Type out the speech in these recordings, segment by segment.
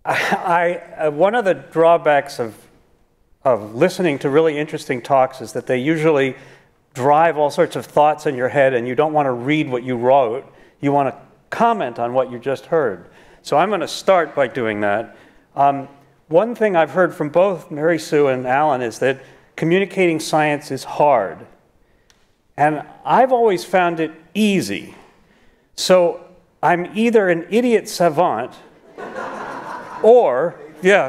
One of the drawbacks of listening to really interesting talks is that they usually drive all sorts of thoughts in your head, and you don't want to read what you wrote. You want to comment on what you just heard. So I'm going to start by doing that. One thing I've heard from both Mary Sue and Alan is that communicating science is hard. And I've always found it easy. So I'm either an idiot savant or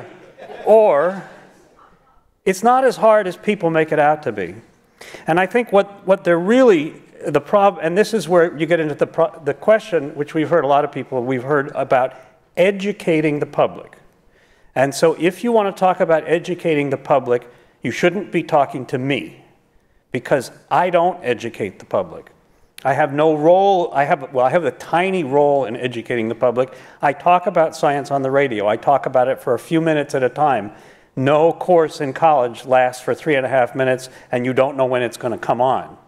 it's not as hard as people make it out to be. And I think what they're really, the problem, and this is where you get into the question, which we've heard a lot of people, we've heard about educating the public. And so if you want to talk about educating the public, you shouldn't be talking to me, because I don't educate the public. I have no role. I have a tiny role in educating the public. I talk about science on the radio. I talk about it for a few minutes at a time. No course in college lasts for 3.5 minutes, and you don't know when it's going to come on.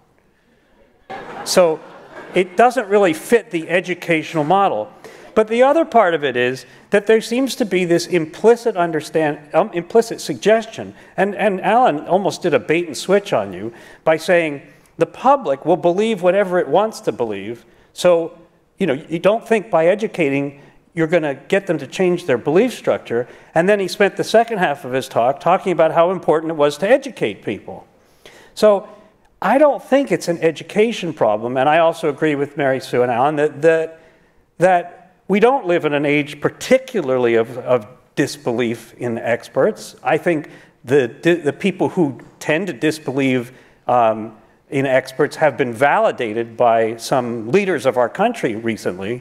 So it doesn't really fit the educational model. But the other part of it is that there seems to be this implicit suggestion, and Alan almost did a bait and switch on you by saying the public will believe whatever it wants to believe. So, you don't think by educating you're going to get them to change their belief structure. And then he spent the second half of his talk talking about how important it was to educate people. So I don't think it's an education problem, and I also agree with Mary Sue and Alan that we don't live in an age particularly of disbelief in experts. I think the people who tend to disbelieve in experts have been validated by some leaders of our country recently.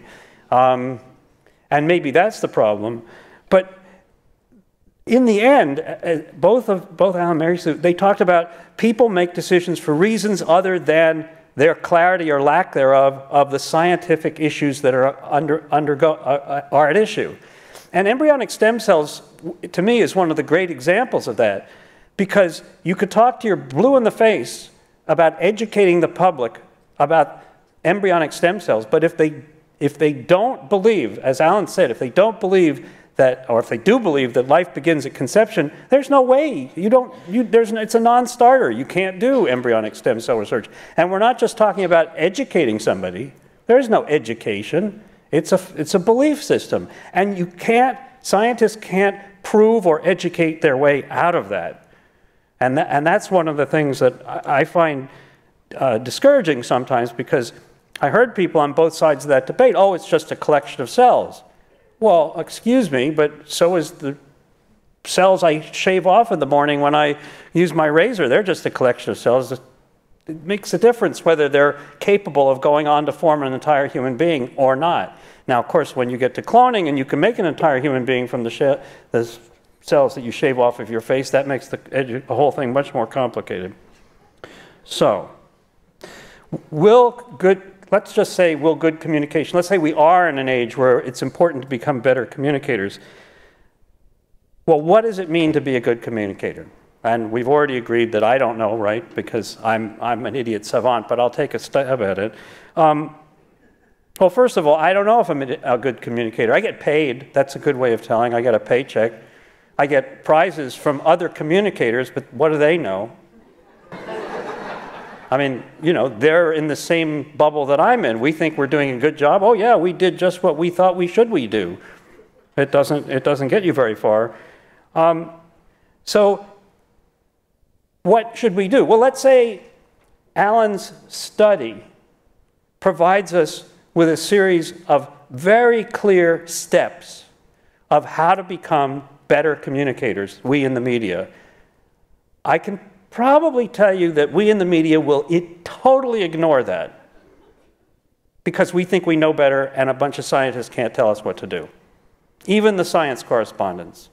And maybe that's the problem. But in the end, both Alan and Mary Sue, they talked about people make decisions for reasons other than their clarity or lack thereof of the scientific issues that are are at issue. And embryonic stem cells, to me, is one of the great examples of that, because you could talk to your blue in the face about educating the public about embryonic stem cells, but if they don't believe, as Alan said, if they don't believe that, or if they do believe that life begins at conception, there's no way. It's a non-starter. You can't do embryonic stem cell research. And we're not just talking about educating somebody. There's no education. It's a belief system. And scientists can't prove or educate their way out of that. And that's one of the things that I find discouraging sometimes, because I heard people on both sides of that debate, oh, it's just a collection of cells. Well, excuse me, but so is the cells I shave off in the morning when I use my razor. They're just a collection of cells. It makes a difference whether they're capable of going on to form an entire human being or not. Now, of course, when you get to cloning and you can make an entire human being from the cells that you shave off of your face, that makes the whole thing much more complicated. So, let's just say, will good communication, let's say we are in an age where it's important to become better communicators. Well, what does it mean to be a good communicator? And we've already agreed that I don't know, right? Because I'm an idiot savant, but I'll take a stab at it. Well, first of all, I don't know if I'm a good communicator. I get paid. That's a good way of telling. I get a paycheck. I get prizes from other communicators, but what do they know? I mean, they're in the same bubble that I'm in. We think we're doing a good job. Oh yeah, we did just what we thought we do. It doesn't get you very far. So what should we do? Well, let's say Alan's study provides us with a series of very clear steps of how to become better communicators, we in the media. I can probably tell you that we in the media will totally ignore that, because we think we know better and a bunch of scientists can't tell us what to do. Even the science correspondents.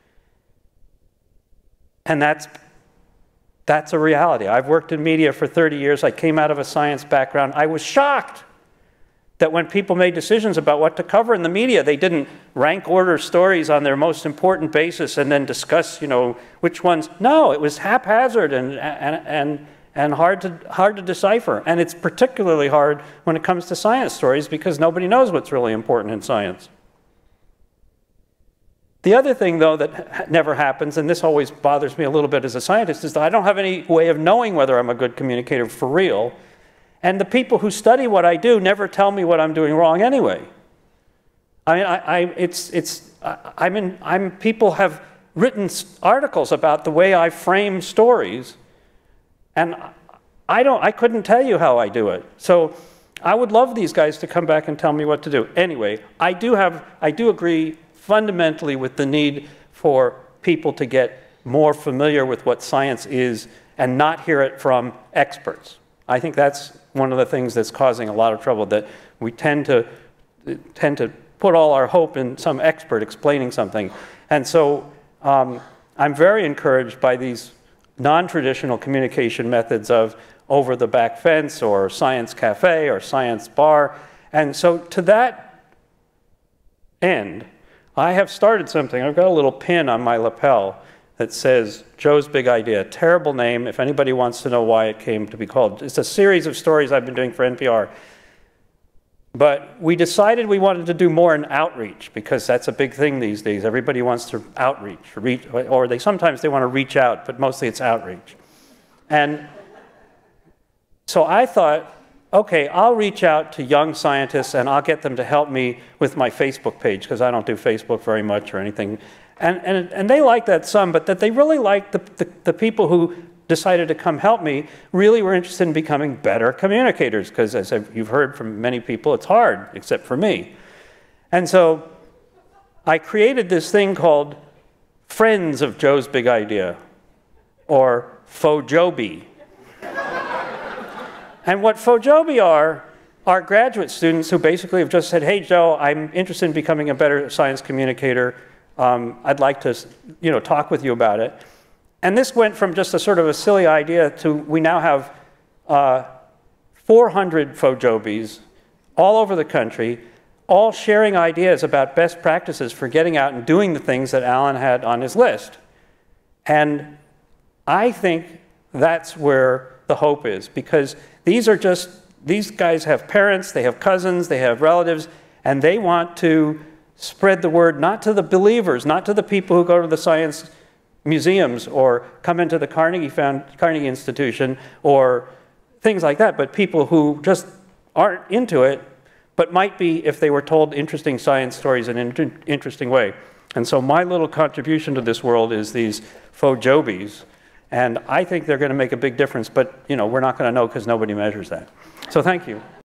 And that's a reality. I've worked in media for 30 years. I came out of a science background. I was shocked that when people made decisions about what to cover in the media, they didn't rank order stories on their most important basis and then discuss, which ones. No, it was haphazard and hard to decipher. And it's particularly hard when it comes to science stories, because nobody knows what's really important in science. The other thing, though, that never happens, and this always bothers me a little bit as a scientist, is that I don't have any way of knowing whether I'm a good communicator for real. And the people who study what I do never tell me what I'm doing wrong anyway. I mean, people have written articles about the way I frame stories, and I couldn't tell you how I do it. So I would love these guys to come back and tell me what to do. Anyway, I do agree fundamentally with the need for people to get more familiar with what science is and not hear it from experts. I think that's one of the things that's causing a lot of trouble, that we tend to put all our hope in some expert explaining something. And so I'm very encouraged by these non-traditional communication methods of over the back fence or science cafe or science bar. And so to that end, I have started something. I've got a little pin on my lapel that says Joe's Big Idea. Terrible name, if anybody wants to know why it came to be called. It's a series of stories I've been doing for NPR. But we decided we wanted to do more in outreach, because that's a big thing these days. Everybody wants to outreach, or sometimes they want to reach out, but mostly it's outreach. And so I thought, okay, I'll reach out to young scientists and I'll get them to help me with my Facebook page, because I don't do Facebook very much or anything. And they like that some, but that they really liked the people who decided to come help me really were interested in becoming better communicators, because as you've heard from many people, it's hard, except for me. And so I created this thing called Friends of Joe's Big Idea, or FOJOBI. And what FOJOBI are graduate students who basically have just said, hey, Joe, I'm interested in becoming a better science communicator. I'd like to, talk with you about it. And this went from just a sort of a silly idea to we now have 400 FOJOBIs all over the country, all sharing ideas about best practices for getting out and doing the things that Alan had on his list. And I think that's where the hope is, because these guys have parents, they have cousins, they have relatives, and they want to spread the word not to the believers, not to the people who go to the science museums or come into the Carnegie Institution or things like that, but people who just aren't into it, but might be if they were told interesting science stories in an interesting way. And so my little contribution to this world is these FOJOBIs, and I think they're going to make a big difference, but we're not going to know because nobody measures that. So thank you.